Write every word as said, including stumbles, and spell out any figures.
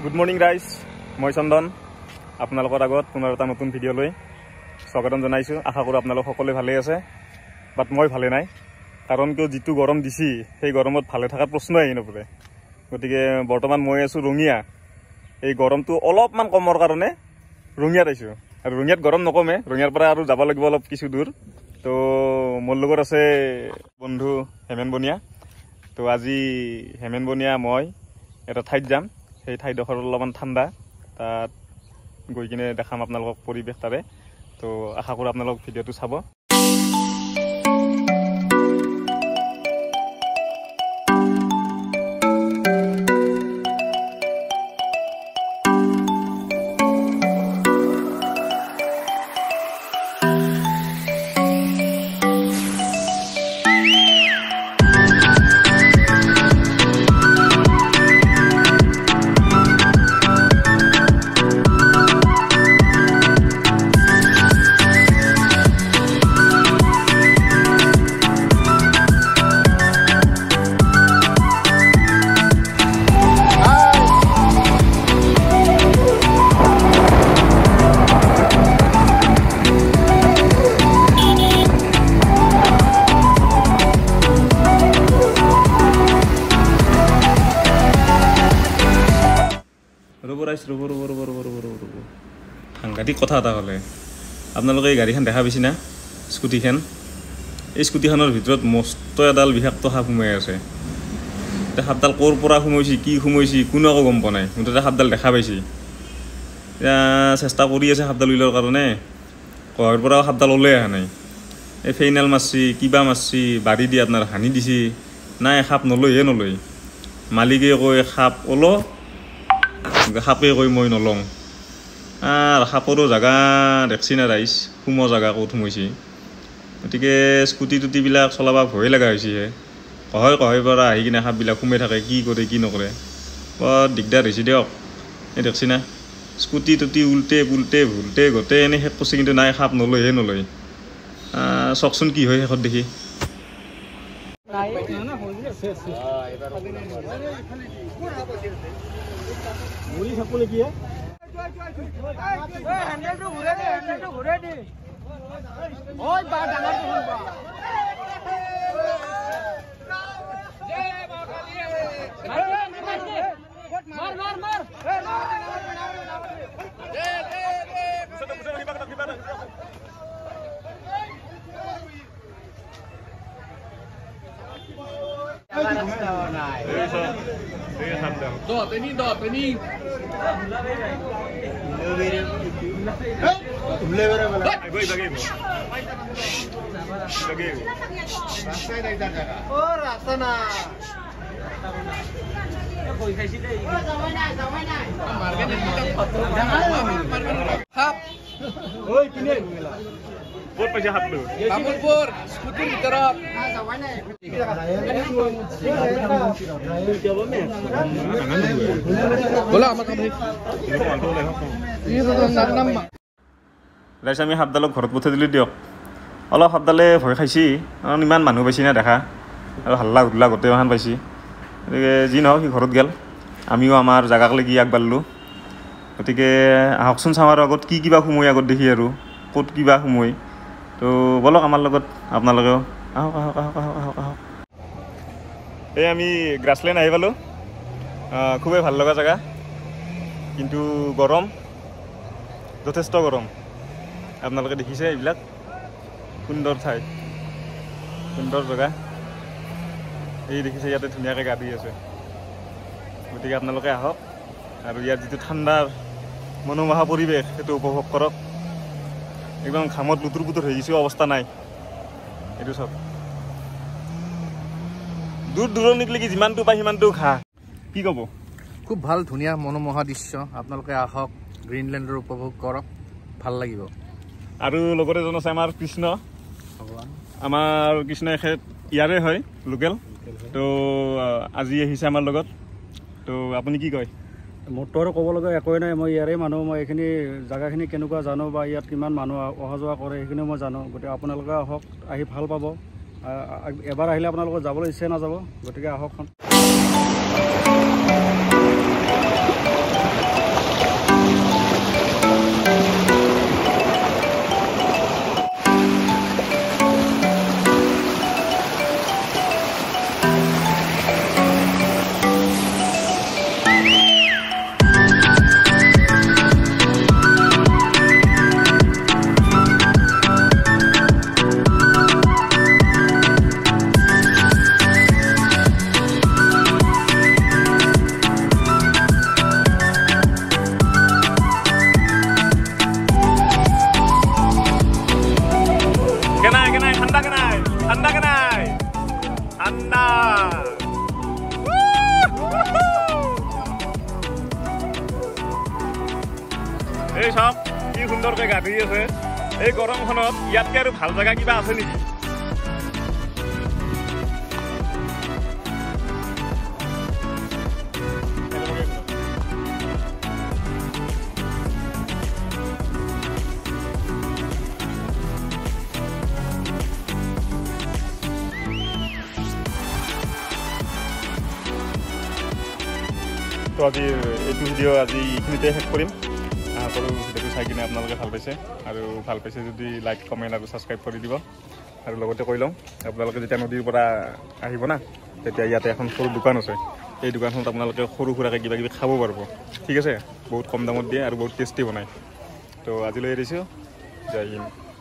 Good morning guys, মই চন্দন আপোনালোকৰ আগত পুনৰ এটা নতুন ভিডিঅ' লৈ স্বাগতম জনাইছোঁ। আশা কৰোঁ আপোনালোক সকলোৱে ভালেই আছে, বাট মই ভালে নাই। কাৰণ কিয় যিটো গৰম দিছি সেই গৰমত ভালে থকাৰ প্ৰশ্নই আহি নপৰে। গতিকে বৰ্তমান মই আছোঁ ৰঙিয়া। এই গৰমটো অলপমান কমৰ কাৰণে ৰঙিয়াত আহিছোঁ, আৰু ৰঙিয়াত গৰম নকমে, ৰঙিয়াৰ পৰা আৰু যাব লাগিব অলপ কিছু দূৰ। তো মোৰ লগত আছে বন্ধু হেমেন বনিয়া। তো আজি হেমেন বনিয়া মই এটা ঠাইত যাম, সেই ঠাইডোখৰ অলপমান ঠাণ্ডা, তাত গৈ কিনে দেখাম আপোনালোকক পৰিৱেশ তাৰে। তো আশা কৰোঁ আপোনালোক ভিডিঅ'টো চাব। ৰ'ব ৰ'ব ৰ'ব ৰ'ব ৰ'ব ৰ'ব ৰ'ব সাংঘাতিক কথা এটা হ'লে। আপোনালোকে এই গাড়ীখন দেখা পাইছি না, স্কুটিখন? এই স্কুটিখনৰ ভিতৰত মস্ত এডাল বিষাক্ত সাপ সোমাই আছে। এতিয়া সাপডাল ক'ৰ পৰা সোমাইছি, কি সোমাইছি, কোনো একো গম পোৱা নাই। মুঠতে সাপডাল দেখা পাইছি, এতিয়া চেষ্টা কৰি আছে সাপডাল উলিওৱাৰ কাৰণে। ঘৰৰ পৰাও সাপডাল ওলাই অহা নাই। এই ফেইনেল মাৰছি, কিবা মাৰছি, বাঢ়ি দি আপোনাৰ হানি দিছি, নাই সাপ নলৈহে নলয়। মালিকে কৈ সাপ ওলো, সাপে কৈ মই নলওঁ। আৰু সাপৰো জেগা দেখছি না ৰাইজ, সোমোৱা জেগা ক'ত সোমাইছে। গতিকে স্কুটি টুটিবিলাক চলাব ভয়ে লগা হৈছেহে। কহয় কহয় পৰা আহি কিনে সাপবিলাক সোমাই থাকে, কি কৰে কি নকৰে, বৰ দিগদাৰ হৈছে দিয়ক। এই দেখছি না, স্কুটি টুটি উল্টে পুল্টে ভুলটে গোটেই এনেই শেষ কৰিছে, কিন্তু নাই সাপ নলৈহে নলয়। চাওকচোন কি হয় শেষত দেখি। Dot ini, dot ini. Oh, rasa na. Hap. Oi, kini. Pur paisa hatlu. Kamu pur, skuter diterap. Bola amat kamu. ৰাইজ আমি সাপডালক ঘৰত পঠাই দিলোঁ দিয়ক। অলপ সাপডালে ভয় খাইছি, কাৰণ ইমান মানুহ পাইছি না দেখা, আৰু হাল্লা হুল্লা গোটেই মাখান পাইছি। গতিকে যি নহওক সি ঘৰত গ'ল, আমিও আমাৰ জেগাক লাগি আগবাঢ়িলোঁ। গতিকে আহকচোন চাওঁ আৰু আগত কি কিবা সোমোই আগত দেখি, আৰু ক'ত কিবা সোমোই। তো বলক আমাৰ লগত আপোনালোকেও আহক আহক আহক আহক আহক আহক এই আমি গ্ৰাছলেণ্ড আহি পালোঁ। খুবেই ভাল লগা জেগা, কিন্তু গৰম, যথেষ্ট গৰম। আপোনালোকে দেখিছে এইবিলাক সুন্দৰ ঠাই, সুন্দৰ জেগা। এই দেখিছে ইয়াতে ধুনীয়াকৈ গা ধুই আছে। গতিকে আপোনালোকে আহক আৰু ইয়াৰ যিটো ঠাণ্ডাৰ মনোমোহা পৰিৱেশ সেইটো উপভোগ কৰক। একদম ঘামত লুতুৰ পুতুৰ হৈ গৈছে, অৱস্থা নাই। এইটো চাওক, দূৰ দূৰণিক লাগি যিমানটো পায় সিমানটো ঘাঁহ। কি ক'ব? খুব ভাল, ধুনীয়া মনোমোহা দৃশ্য। আপোনালোকে আহক, গ্ৰীণলেণ্ডৰ উপভোগ কৰক, ভাল লাগিব। আৰু লগতে এজন আছে আমাৰ কৃষ্ণ, আমাৰ কৃষ্ণ এখেত ইয়াৰে হয়, লোকেল। তো আজি আহিছে আমাৰ লগত। তো আপুনি কি কয়? মোৰতো আৰু ক'ব লগা একোৱেই নাই। মই ইয়াৰে মানুহ, মই এইখিনি জেগাখিনি কেনেকুৱা জানো, বা ইয়াত কিমান মানুহ অহা যোৱা কৰে সেইখিনিও মই জানো। গতিকে আপোনালোকে আহক, আহি ভাল পাব। এবাৰ আহিলে আপোনালোকৰ যাবলৈ ইচ্ছা নাযাব। গতিকে আহকচোন। এই চাওক কি সুন্দৰকৈ গা ধুই আছে এই গৰমখনত ইয়াতকৈ আৰু ভাল জেগা কিবা আছে নেকি তো আজি এইটো ভিডিঅ' আজি এইখিনিতে শেষ কৰিম আশা কৰোঁ ভিডিঅ'টো চাই কিনে আপোনালোকে ভাল পাইছে আৰু ভাল পাইছে যদি লাইক কমেণ্ট আৰু ছাবস্ক্ৰাইব কৰি দিব আৰু লগতে কৈ লওঁ আপোনালোকে যেতিয়া নদীৰ পৰা আহিব না তেতিয়া ইয়াতে এখন সৰু দোকান আছে এই দোকানখনত আপোনালোকে সৰু সুৰাকৈ কিবা কিবি খাব পাৰিব ঠিক আছে বহুত কম দামত দিয়ে আৰু বহুত টেষ্টি বনায় তো আজিলৈ এৰিছোঁ জয় হিন্দ